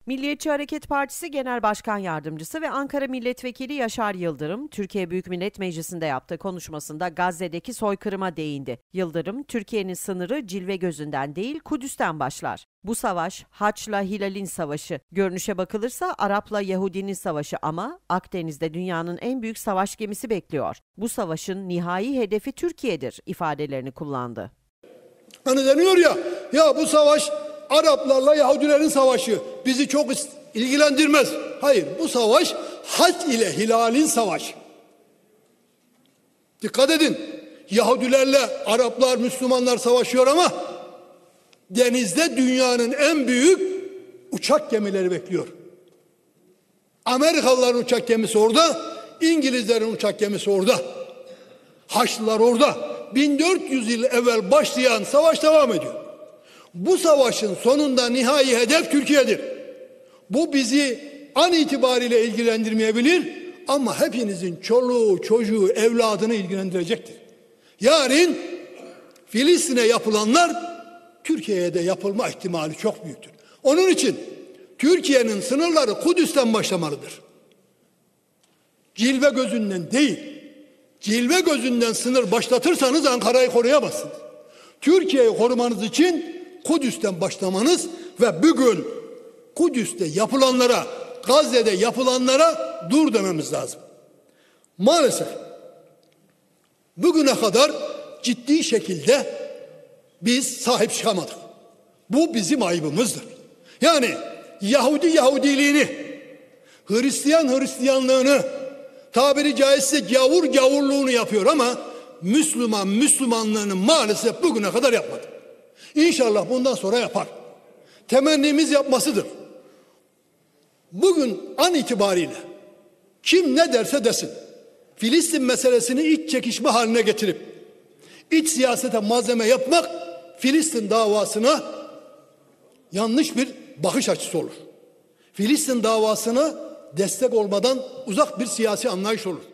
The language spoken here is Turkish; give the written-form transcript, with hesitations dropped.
Milliyetçi Hareket Partisi Genel Başkan Yardımcısı ve Ankara Milletvekili Yaşar Yıldırım, Türkiye Büyük Millet Meclisi'nde yaptığı konuşmasında Gazze'deki soykırıma değindi. Yıldırım, Türkiye'nin sınırı cilve gözünden değil, Kudüs'ten başlar. Bu savaş, Haç'la Hilal'in savaşı. Görünüşe bakılırsa Arap'la Yahudinin savaşı ama Akdeniz'de dünyanın en büyük savaş gemisi bekliyor. Bu savaşın nihai hedefi Türkiye'dir ifadelerini kullandı. Hani deniyor ya bu savaş Araplarla Yahudilerin savaşı bizi çok ilgilendirmez. Hayır, bu savaş Haç ile Hilal'in savaşı. Dikkat edin, Yahudilerle Araplar, Müslümanlar savaşıyor ama denizde dünyanın en büyük uçak gemileri bekliyor. Amerikalıların uçak gemisi orada, İngilizlerin uçak gemisi orada. Haçlılar orada. 1400 yıl evvel başlayan savaş devam ediyor. Bu savaşın sonunda nihai hedef Türkiye'dir. Bu bizi an itibariyle ilgilendirmeyebilir ama hepinizin çoluğu, çocuğu, evladını ilgilendirecektir. Yarın Filistin'e yapılanlar Türkiye'ye de yapılma ihtimali çok büyüktür. Onun için Türkiye'nin sınırları Kudüs'ten başlamalıdır. Cilve gözünden değil. Cilve gözünden sınır başlatırsanız Ankara'yı koruyamazsınız. Türkiye'yi korumanız için Kudüs'ten başlamanız ve bugün Kudüs'te yapılanlara, Gazze'de yapılanlara dur dememiz lazım. Maalesef bugüne kadar ciddi şekilde biz sahip çıkamadık. Bu bizim ayıbımızdır. Yani Yahudi Yahudiliğini, Hristiyan Hristiyanlığını, tabiri caizse gavur gavurluğunu yapıyor ama Müslüman Müslümanlığını maalesef bugüne kadar yapmadı. İnşallah bundan sonra yapar. Temennimiz yapmasıdır. Bugün an itibariyle kim ne derse desin, Filistin meselesini iç çekişme haline getirip iç siyasete malzeme yapmak Filistin davasına yanlış bir bakış açısı olur. Filistin davasına destek olmadan uzak bir siyasi anlayış olur.